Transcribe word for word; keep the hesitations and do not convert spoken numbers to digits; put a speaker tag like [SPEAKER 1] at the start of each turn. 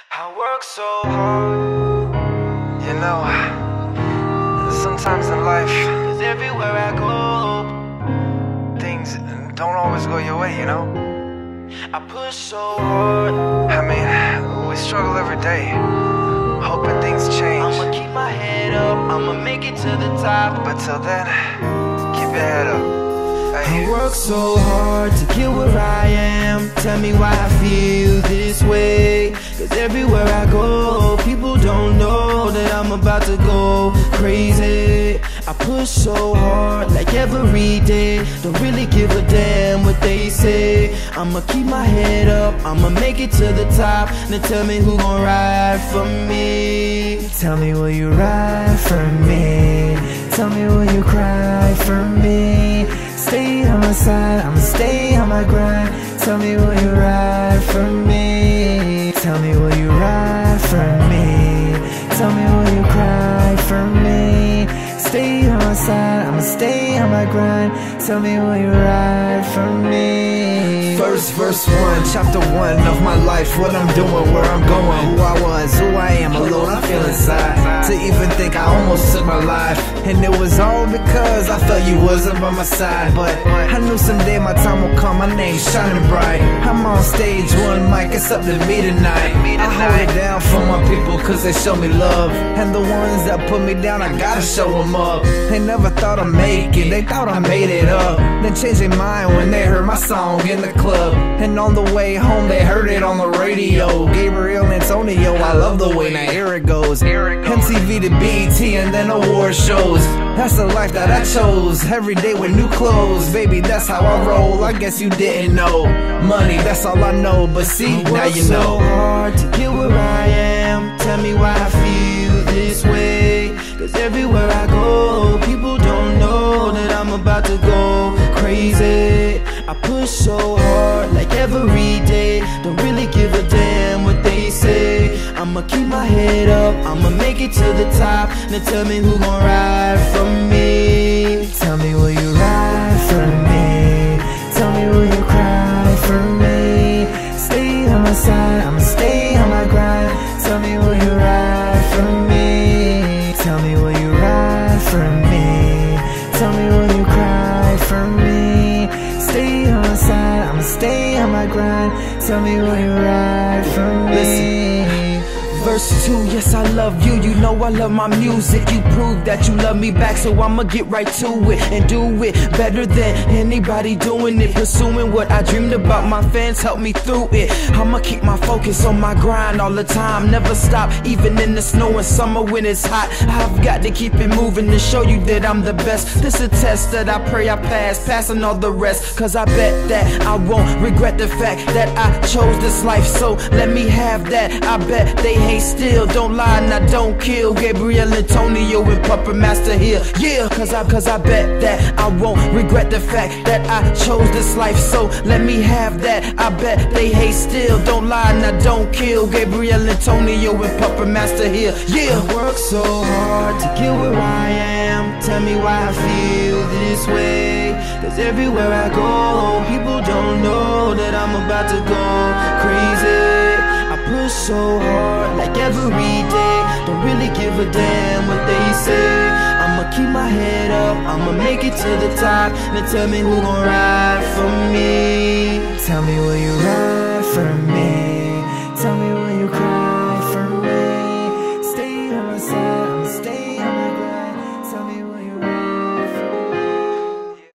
[SPEAKER 1] I work so hard, you know. Sometimes in life, 'cause everywhere I go, things don't always go your way, you know. I push so hard. I mean, we struggle every day, hoping things change. I'ma keep my head up, I'ma make it to the top. But till then, keep your head up.
[SPEAKER 2] I work so hard to get where I am. Tell me why I feel this way. 'Cause everywhere I go, people don't know that I'm about to go crazy. I push so hard like every day. Don't really give a damn what they say. I'ma keep my head up, I'ma make it to the top. Now tell me who gon' ride for me. Tell me will you ride for me. Tell me will you cry for me. Stay on my side, I'ma stay on my grind. Tell me will you ride for me. Tell me will you ride for me. Tell me will you cry for me. Stay on my side, I'ma stay on my grind. Tell me will you ride for me.
[SPEAKER 3] First verse one, chapter one of my life. What I'm doing, where I'm going, who I was, who I am, alone I feel inside. To even think I almost took my life, and it was all because I felt you wasn't by my side. But I knew someday my time will come, my name's shining bright. I'm on stage, one mic, it's up to me tonight. I hold it down for my people cause they show me love, and the ones that put me down, I gotta show them up. They never thought I'd make it, they thought I made it up. Then changed their mind when they heard my song in the club, and on the way home they heard it on the radio. Gabriel Antonio, I love the way, now here it goes. M T V to B E T and then award shows. That's the life that I chose, every day with new clothes. Baby, that's how I roll, I guess you didn't know. Money, that's all I know, but see, now you know.
[SPEAKER 2] I work so hard to get where I am. Tell me why I feel this way. 'Cause everywhere I go, people don't know that I'm about to go crazy. I push so hard like every day. Don't really give a damn what they say. I'ma keep my head up, I'ma make it to the top. Now tell me who gon' ride for me. Tell me will you ride for me. Tell me will you cry for me. Stay on my side, I'ma stay on my grind. Tell me will you ride for me. Tell me will you ride for me. Tell me will you cry for me. Stay on my side, I'ma stay on my grind. Tell me will you ride for me. Listen. Verse two, yes I love you, you know I love my music. You prove that you love me back, so I'ma get right to it and do it better than anybody doing it. Pursuing what I dreamed about, my fans help me through it. I'ma keep my focus on my grind all the time, never stop, even in the snow and summer when it's hot. I've got to keep it moving to show you that I'm the best. This a test that I pray I pass, passing all the rest. Cause I bet that I won't regret the fact that I chose this life, so let me have that. I bet they hate still, don't lie and I don't kill. Gabriel Antonio and Puppet Master here, yeah. Cause I, cause I bet that I won't regret the fact that I chose this life, so let me have that. I bet they hate still, don't lie and I don't kill. Gabriel Antonio and Puppet Master here, yeah. I work so hard to get where I am. Tell me why I feel this way. 'Cause everywhere I go, people don't know that I'm about to go crazy. I push so hard like every day. Don't really give a damn what they say. I'ma keep my head up, I'ma make it to the top. Now tell me who gon' ride for me. Tell me will you ride for me. Tell me will